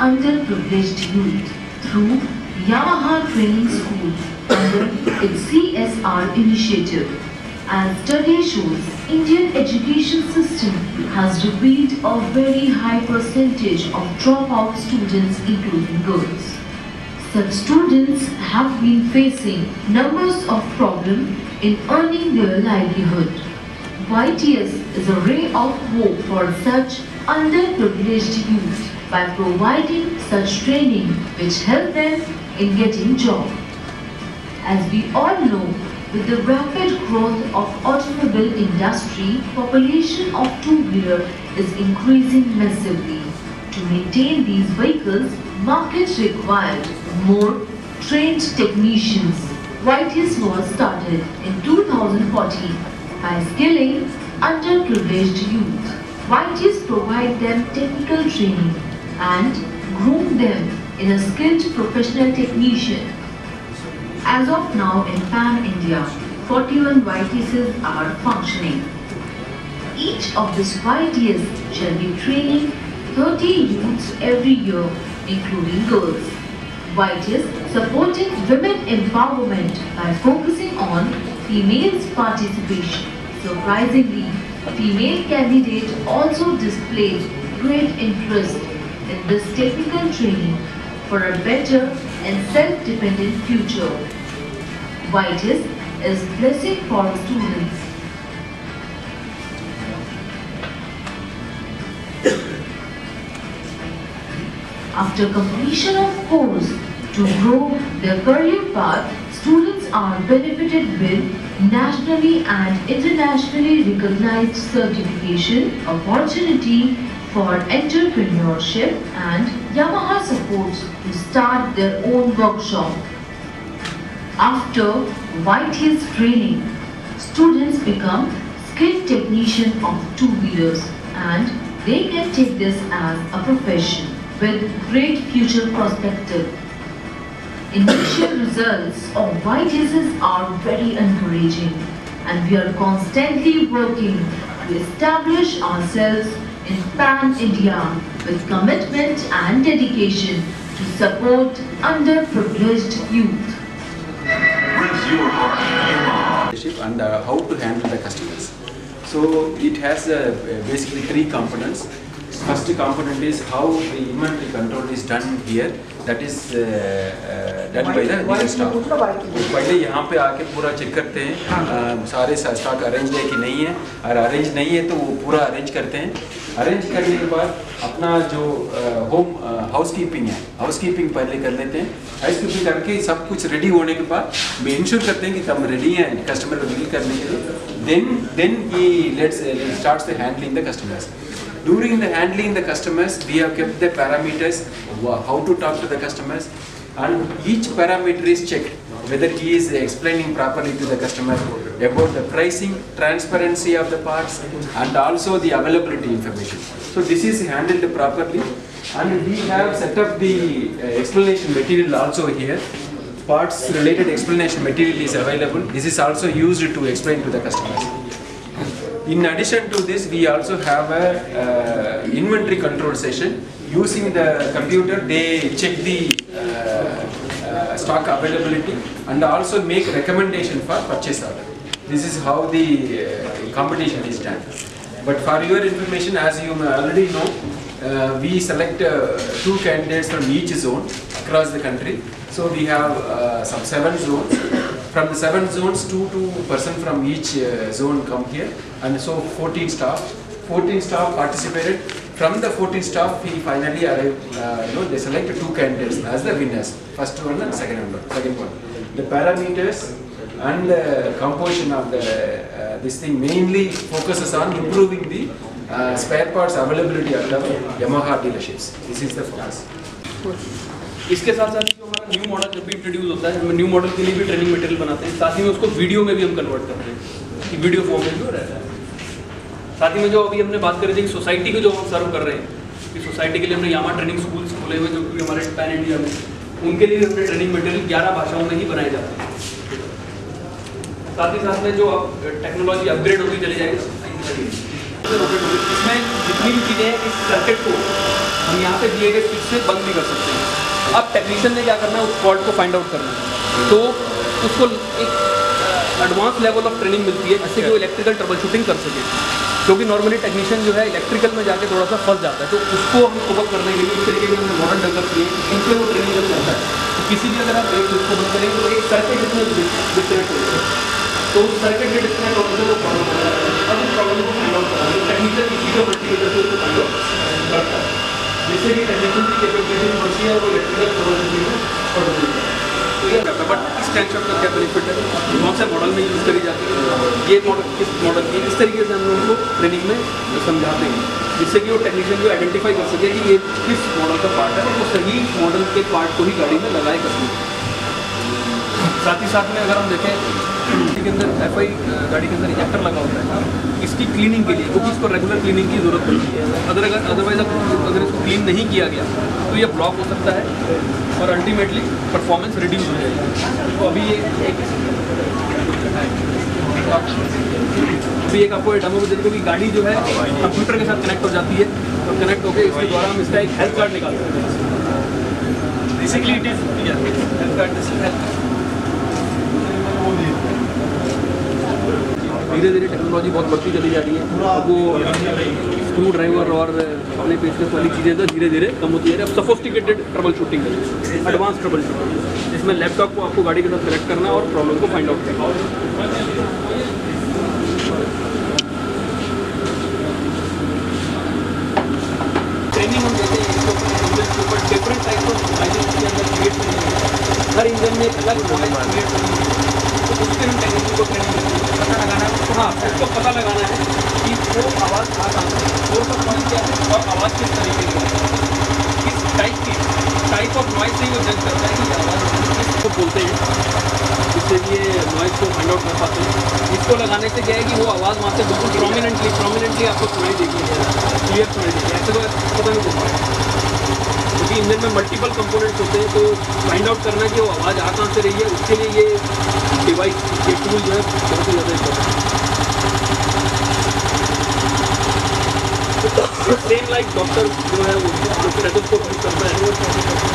underprivileged youth through Yamaha Training School under its CSR initiative. As study shows, Indian education system has revealed a very high percentage of dropout students, including girls. Such students have been facing numbers of problems in earning their livelihood. YTS is a ray of hope for such underprivileged youth by providing such training which help them in getting job. As we all know, with the rapid growth of automobile industry, population of two-wheeler is increasing massively. To maintain these vehicles, markets required more trained technicians. YTS was started in 2014 by skilling underprivileged youth. YTS provide them technical training and groom them in a skilled professional technician. As of now in Pan-India, 41 YTSs are functioning. Each of these YTS shall be training 30 youths every year, including girls. YTS supporting women empowerment by focusing on females' participation. Surprisingly, female candidates also displayed great interest in this technical training for a better and self-dependent future. YTS is blessing for students. After completion of course, to grow their career path, students are benefited with nationally and internationally recognized certification, opportunity for entrepreneurship, and Yamaha supports to start their own workshop. After YTS training, students become skilled technician of two-wheelers and they can take this as a profession with great future perspective. Initial results of YTSs are very encouraging and we are constantly working to establish ourselves in Pan-India with commitment and dedication to support underprivileged youth. And how to handle the customers. So it has basically three components. First component is how the inventory control is done here. That is done by the dealer staff. पहले यहाँ पे आके पूरा check करते हैं सारे stock arrange है कि नहीं है, और अरेंज नहीं है तो वो पूरा अरेंज करते हैं. अरेंज करने के बाद अपना जो होम हाउसकीपिंग है, हाउसकीपिंग पहले कर लेते हैं. हाउसकीपिंग करके सब कुछ रेडी होने के बाद we इंश्योर करते हैं कि हम रेडी हैं कस्टमर को डील करने के लिए. Then he starts the handling the customers. During the handling the customers, we have kept the parameters, how to talk to the customers, and each parameter is checked whether he is explaining properly to the customer about the pricing, transparency of the parts, and also the availability information. So this is handled properly, and we have set up the explanation material also here. Parts related explanation material is available. This is also used to explain to the customers. In addition to this, we also have a inventory control session. Using the computer, they check the stock availability and also make recommendation for purchase order. This is how the competition is done. But for your information, as you already know, we select 2 candidates from each zone across the country. So we have some 7 zones. From the 7 zones, 2 person from each zone come here, and so 14 staff. 14 staff participated. From the 14 staff, we finally arrived. They selected 2 candidates as the winners. First one and second one. The parameters and the composition of the this thing mainly focuses on improving the spare parts availability at the Yamaha dealerships. This is the focus. इसके साथ साथ जो हमारा new model जब भी introduce होता है, हम न्यू मॉडल के लिए भी ट्रेनिंग मटेरियल बनाते हैं. साथ ही में उसको वीडियो में भी हम कन्वर्ट करते हैं कि वीडियो फॉर्म में जो रहता है. साथ ही में जो अभी हमने बात करी थी कि सोसाइटी को जो हम सर्व कर रहे हैं, कि सोसाइटी के लिए हमने यामा ट्रेनिंग स्कूल्स खोले हुए जो कि हमारे पैन इंडिया में, उनके लिए हमने ट्रेनिंग मटेरियल 11 भाषाओं में ही बनाए जाते हैं. साथ ही साथ में जो अब टेक्नोलॉजी अपग्रेड होती चली जाएगी. से रोटेट होगी। इसमें जितनी भी चीज़ें हैं इस सर्किट को हम यहाँ पे दिए गए स्विच से बंद भी कर सकते हैं। अब टेक्नीशियन ने क्या करना है, उस फॉल्ट को फाइंड आउट करना है, तो उसको एक एडवांस लेवल ऑफ ट्रेनिंग मिलती है जिससे कि वो इलेक्ट्रिकल ट्रबल शूटिंग कर सके, क्योंकि नॉर्मली टेक्नीशियन जो है इलेक्ट्रिकल में जाके थोड़ा सा फंस जाता है। तो उसको हम कोप करने के लिए इस तरीके के हमने मॉडल डेवलप किए, इन पर वो ट्रेनिंग जब करता है तो किसी भी अगर आप एक स्विच को बंद करेंगे तो एक सर्किट इसमें डिस्कनेक्ट हो जाएगा, तो उस सर्किट के डिस्कनेक्ट होने से वो प्रॉब्लम हो जाता है। अब उस प्रॉब्लम को फाइंड आउट करना है, टेक्नीशियन इसी को मल्टीमीटर से उसको फाइंड आउट करता है, जिससे कि टेक्नीशियन की कैपेबिलिटी बढ़ती है और वो इलेक्ट्रिकल ट्रबल शूटिंग में बढ़ती है। तो ये करता है, बट इस टेंशन का क्या बेनिफिट है, कौन से मॉडल में यूज़ करी जाती है, ये मॉडल किस मॉडल की, इस तरीके से हम उनको ट्रेनिंग में समझाते हैं, जिससे कि वो टेक्नीशियन को आइडेंटिफाई कर सके कि ये किस मॉडल का पार्ट है और वो सही मॉडल के पार्ट को ही गाड़ी में लगाए कर सके। साथ ही साथ में अगर हम देखें के अंदर FI गाड़ी के अंदर इंजेक्टर लगा होता है, इसकी क्लीनिंग के लिए, क्योंकि इसको रेगुलर क्लीनिंग की ज़रूरत पड़ती है, अदरवाइज अगर इसको क्लीन नहीं किया गया तो ये ब्लॉक हो सकता है और अल्टीमेटली परफॉर्मेंस रिड्यूस हो जाएगी। तो अभी एक आपको डेमो में देखो कि गाड़ी जो है कंप्यूटर के साथ कनेक्ट हो जाती है और कनेक्ट होकर इसके द्वारा हम इसका एक हेल्थ कार्ड निकाल सकते हैं। Basically it is health card. धीरे धीरे टेक्नोलॉजी बहुत बढ़ती चली जा रही है, अब वो स्क्रू ड्राइवर और अपने पेशकश वाली चीज़ें तो धीरे धीरे कम होती है। अब सफोस्टिकेटेड ट्रबल शूटिंग है, एडवांस ट्रबल शूटिंग, जिसमें लैपटॉप को आपको गाड़ी के साथ कनेक्ट करना है और प्रॉब्लम को फाइंड आउट करना है। ट्रेनिंग हम देते हैं इंजन के ऊपर डिफरेंट टाइप ऑफ नॉइज़ के अंदर क्रिएट करनी है, हर इंजन में एक अलग नॉइज़ क्रिएट करनी है, तो उसके हम टेक्नीशियन को ट्रेनिंग देते हैं, पता लगाना है। हाँ, उसको पता लगाना है कि वो आवाज़ आ कहाँ से, सोर्स ऑफ नॉइज़ क्या है और आवाज़ किस तरीके की है, किस टाइप ऑफ नॉइज़ से ही वो जज करता है कि आवाज़ किसको बोलते हैं, जिससे कि ये नॉइज़ को फाइंड आउट कर पाते हैं। इसको लगाने से क्या है कि वो आवाज़ वहाँ से बिल्कुल प्रोमिनेंटली आपको सुनाई देगी, क्लियर सुनाई देगी, ऐसे तो पता नहीं चल पाएगा, क्योंकि इंजन में मल्टीपल कंपोनेंट्स होते हैं, तो फाइंड आउट करना कि वो आवाज़ आ कहाँ से रही है, उसके लिए ये डिवाइस, ये टूल जो है बहुत ही ज़्यादा इम्पोर्टेंट है। सेम लाइक डॉक्टर जो है वो स्टेथोस्कोप यूज़ करता है,